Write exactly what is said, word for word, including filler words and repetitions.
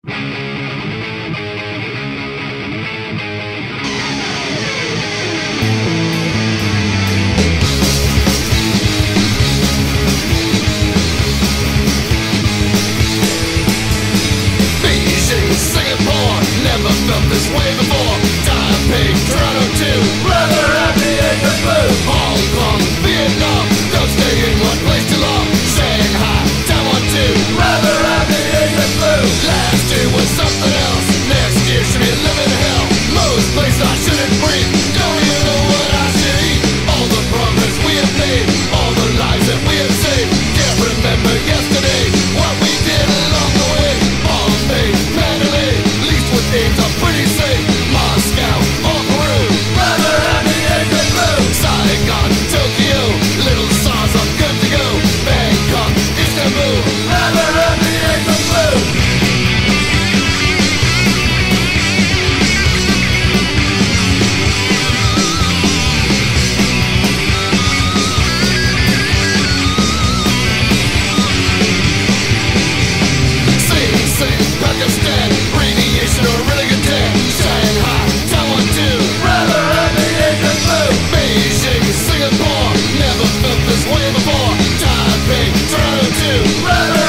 Beijing, Singapore, never felt this way before. Taipei, Toronto too, rather at the age of blue. Hong Kong, Vietnam, don't stay in one place too long. Shanghai, Taiwan too, rather at the age of blue. Last year was something else, next year should be living hell. Most places I shouldn't breathe, don't even know what I should eat. All the progress we have made, all the lives that we have saved. Can't remember yesterday, what we did along the way. Bombay, Mandalay, least with names I'm pretty safe. Moscow, or Peru, rather at the age of blue. Saigon, Tokyo, little SARS I'm good to go. Bangkok, Istanbul, rather at the age of blue. Sing, sing, Pakistan, radiation or really good tan. Shanghai, Taiwan too, rather at the age of blue. Beijing, Singapore, never felt this way before. Taipei, Toronto too, rather